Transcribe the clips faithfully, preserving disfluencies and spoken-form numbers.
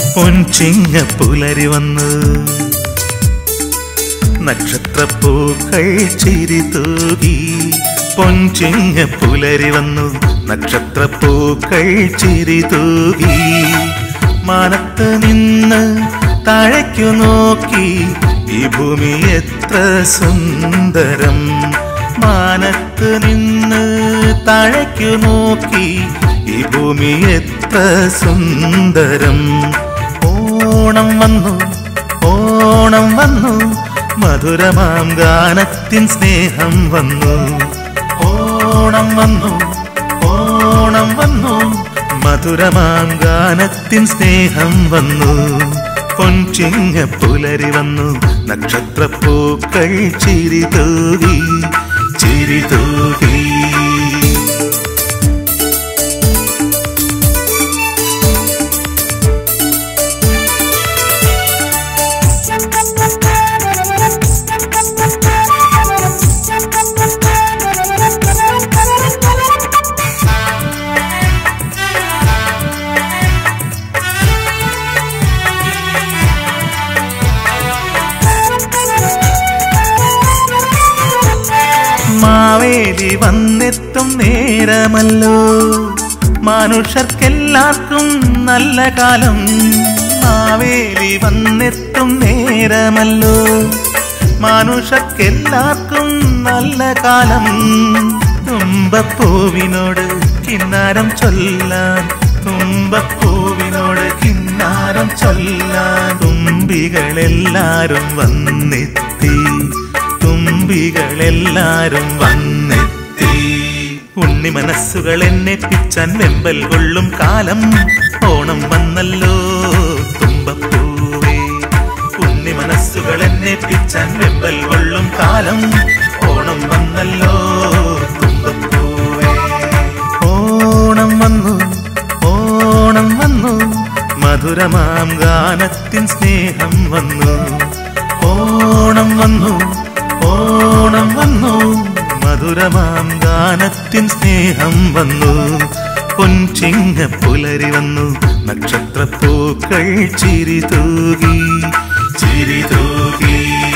പൊൻചിങ്ങ പുലരി വന്നു നക്ഷത്രപ്പൂക്കൾ ചിരി തൂകി പൊൻചിങ്ങ പുലരി വന്നു നക്ഷത്രപ്പൂക്കൾ ചിരി തൂകി മാനത്ത് നിന്ന് താഴേക്കു നോക്കി ഈ ഭൂമി എത്ര സുന്ദരം മാനത്ത് നിന്ന് താഴേക്കു നോക്കി ഈ ഭൂമി എത്ര സുന്ദരം ഓണം വന്നു ഓണം വന്നു മധുരമാം ഗാനത്തിൻ സ്നേഹം വന്നു ഓണം വന്നു ഓണം വന്നു മധുരമാം ഗാനത്തിൻ സ്നേഹം വന്നു പൊൻചിങ്ങ പുലരി വന്നു നക്ഷത്രപ്പൂക്കൾ ചിരി തൂകി ചിരി തൂകി മാവേലി വന്നെത്തും നേരമല്ലോ മനുഷ്യർക്കെല്ലാവർക്കും നല്ല കാലം മാവേലി വന്നെത്തും നേരമല്ലോ മനുഷ്യർക്കെല്ലാവർക്കും നല്ല കാലം തുമ്പപ്പൂവിനോട് കിന്നാരം ചൊല്ലാൻ തുമ്പപ്പൂവിനോട് കിന്നാരം ചൊല്ലാൻ തുമ്പികളെല്ലാരും വന്നെത്തി തുമ്പികളെല്ലാരും വന്നെത്തി ഉണ്ണി മനസ്സുകൾ എന്നെ പിച്ചാൻ വെമ്പൽ കൊള്ളും കാലം ഓണം വന്നല്ലോ തുമ്പപ്പൂവേ ഉണ്ണി മനസ്സുകൾ എന്നെ പിച്ചാൻ വെമ്പൽ കൊള്ളും കാലം ഓണം വന്നല്ലോ തുമ്പപ്പൂവേ ഓണം വന്നു ഓണം വന്നു മധുരമാം ഗാനത്തിൻ സ്നേഹം വന്നു ഓണം വന്നു ഓണം വന്നു മധുരമാം ഗാനത്തിൻ സ്നേഹം വന്നു പൊൻചിങ്ങ പുലരി വന്നു നക്ഷത്രപ്പൂക്കൾ ചിരി തൂകി ചിരി തൂകി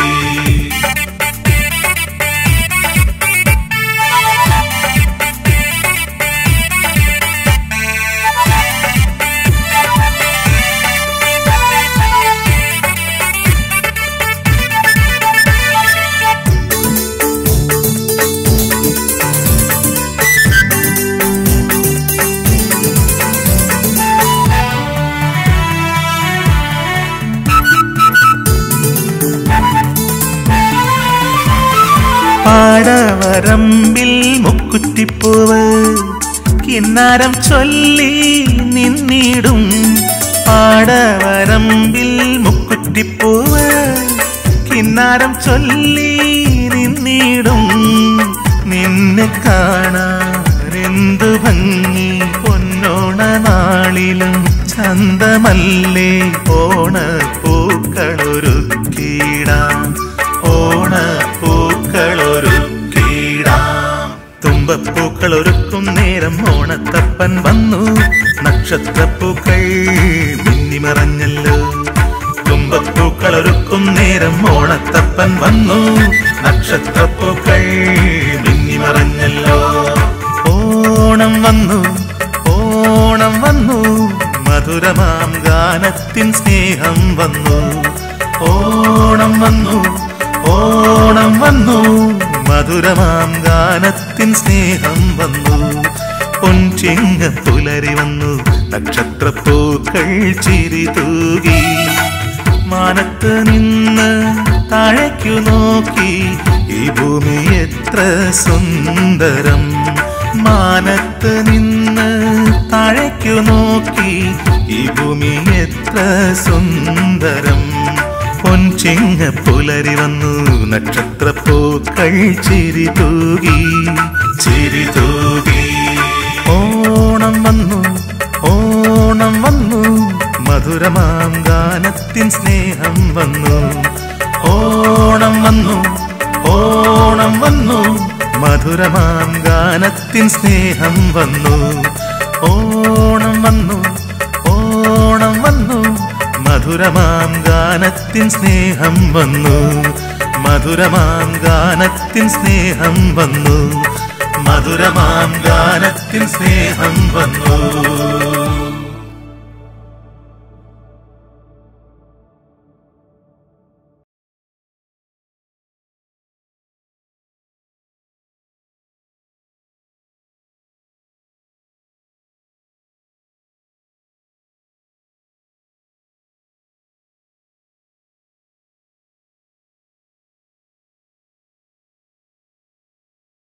പാടവരമ്പിൽ മുക്കുറ്റിപ്പൂവ് കിന്നാരം ചൊല്ലി നിന്നിടും പാടവരമ്പിൽ മുക്കുറ്റിപ്പൂവ് കിന്നാരം ചൊല്ലി നിന്നിടും നിന്നെ കാണാനെന്തു ഭംഗി പൊന്നോണ നാളിലും ചന്തമല്ലേ ഓണപ്പൂക്കളൊരുക്കിടാം ഓണപ്പൂക്കളൊരുക്കിടാം തുമ്പപ്പൂക്കളൊരുക്കും നേരം ഓണത്തപ്പൻ വന്നു നക്ഷത്രപ്പൂക്കൾ മിന്നിമറഞ്ഞല്ലോ തുമ്പപ്പൂക്കളൊരുക്കും നേരം ഓണത്തപ്പൻ വന്നു നക്ഷത്രപ്പൂക്കൾ മിന്നിമറഞ്ഞല്ലോ ഓണം വന്നു ഓണം വന്നു മധുരമാം ഗാനത്തിൻ സ്നേഹം വന്നു ഓണം വന്നു ഓണം വന്നു മധുരമാം ഗാനത്തിൻ സ്നേഹം വന്നു പൊൻചിങ്ങ പുലരി വന്നു നക്ഷത്രപ്പൂക്കൾ ചിരി തൂകി മാനത്ത് നിന്ന് താഴേക്കു നോക്കി ഈ ഭൂമി എത്ര സുന്ദരം മാനത്ത് നിന്ന് താഴേക്കു നോക്കി ഈ ഭൂമി എത്ര സുന്ദരം പൊൻചിങ്ങ പുലരി വന്നു നക്ഷത്രപ്പൂക്കൾ ചിരി തൂകി ചിരി തൂകി ഓണം വന്നു ഓണം വന്നു മധുരമാം ഗാനത്തിൻ സ്നേഹം വന്നു ഓണം വന്നു ഓണം വന്നു മധുരമാം ഗാനത്തിൻ സ്നേഹം വന്നു ഓണം വന്നു ഓണം വന്നു മധുരമാം ഗാനത്തിൻ സ്നേഹം വന്നു മധുരമാം ഗാനത്തിൻ സ്നേഹം വന്നു മധുരമാം ഗാനത്തിൻ സ്നേഹം വന്നു